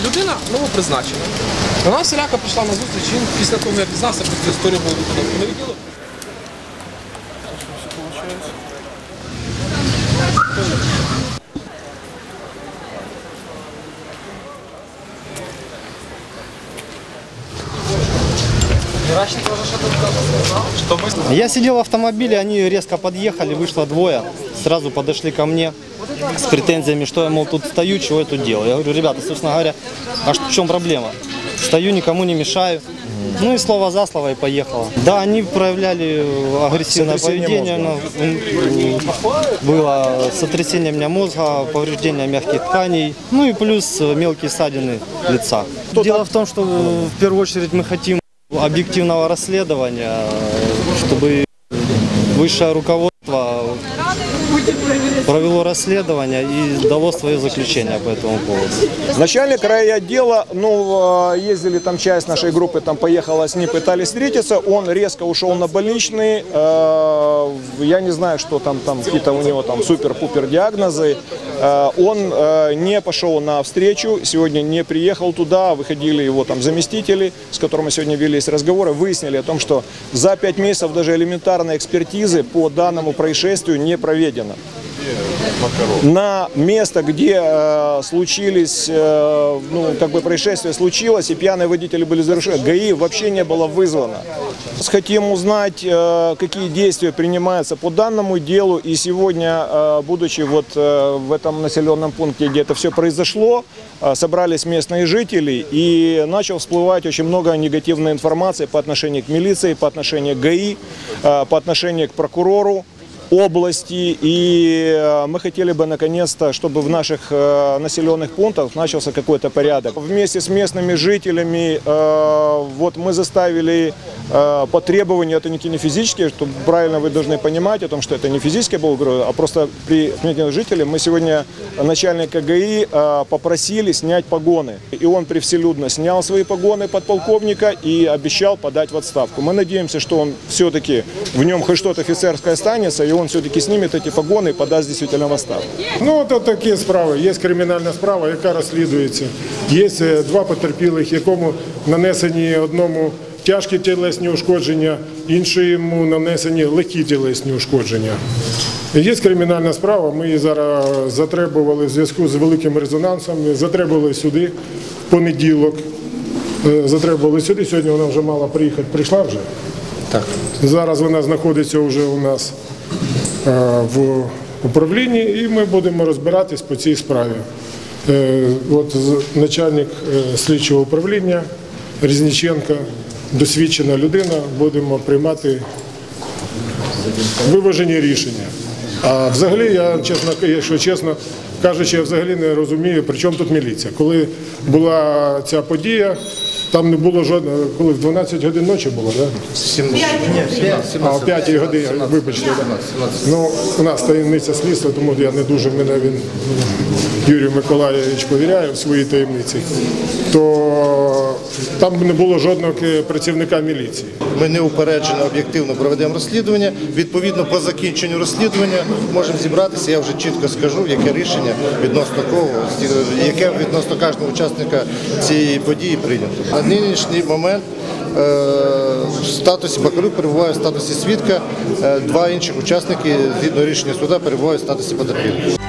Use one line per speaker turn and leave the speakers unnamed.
людина новопризначена. Вона всіляко прийшла на зустріч, він після того, як дізнався, що цю історію було виконано на відділу.
Я сидел в автомобиле, они резко подъехали, вышло двое, сразу подошли ко мне с претензиями, что я, мол, тут стою, чего я тут делаю. Я говорю, ребята, собственно говоря, а в чем проблема? Стою, никому не мешаю. Ну и слово за слово и поехало. Да, они проявляли агрессивное поведение. Было сотрясение у меня мозга, повреждение мягких тканей, ну и плюс мелкие ссадины лица. Дело в том, что в первую очередь мы хотим объективного расследования, чтобы высшее руководство провело расследование и дало свое заключение по этому поводу.
Начальник райотдела, ездили там часть нашей группы, там поехала с ним, пытались встретиться, он резко ушел на больничный, я не знаю, что там какие-то у него там супер-пупер диагнозы, он не пошел на встречу, сегодня не приехал туда, выходили его там заместители, с которыми сегодня велись разговоры, выяснили о том, что за 5 месяцев даже элементарной экспертизы по данному происшествию не проведено. На место, где случились, происшествие случилось и пьяные водители были завершены, ГАИ вообще не было вызвано. Хотим узнать, какие действия принимаются по данному делу, и сегодня, будучи в этом населенном пункте, где это все произошло, собрались местные жители, и начал всплывать очень много негативной информации по отношению к милиции, по отношению к ГАИ, по отношению к прокурору области, и мы хотели бы наконец-то, чтобы в наших населенных пунктах начался какой-то порядок. Вместе с местными жителями мы заставили по требованию, это не физические, что правильно вы должны понимать о том, что это не физическая была угроза, а просто при местных жителях мы сегодня начальника ГАИ попросили снять погоны. И он превселюдно снял свои погоны подполковника и обещал подать в отставку. Мы надеемся, что он все-таки, в нем хоть что-то офицерское останется, и он все-таки снимет эти погоны и подаст действительно в отставку.
Ну, от такі справи. Є кримінальна справа, яка розслідується. Є 2 потерпілих, якому нанесені одному тяжкі тілесні ушкодження, іншому нанесені легкі тілесні ушкодження. Є кримінальна справа, ми її зараз затребували в зв'язку з великим резонансом, затребували сюди в понеділок. Затребували сюди, сьогодні вона вже мала приїхати, прийшла вже? Так. Зараз вона знаходиться вже у нас в управлінні, і ми будемо розбиратись по цій справі. Начальник слідчого управління Різніченко, досвідчена людина, будемо приймати виважені рішення. А взагалі, якщо чесно кажучи, я взагалі не розумію, при чому тут міліція. Коли була ця подія, там не було жодного, коли в 12 годин ночі було, так? А о 5 годині, вибачте. Ну, у нас таємниця слідства, тому я не дуже, він, Юрій Миколаївич, повіряє в свої таємниці, то там не було жодного працівника міліції.
Ми неупереджено, об'єктивно проведемо розслідування. Відповідно, по закінченню розслідування можемо зібратися, я вже чітко скажу, яке рішення відносно кого, яке відносно кожного учасника цієї події прийнято. На нинішній момент в статусі Бакалюк перебуває в статусі свідка, 2 інших учасники, згідно рішення суду, перебувають в статусі потерпілих.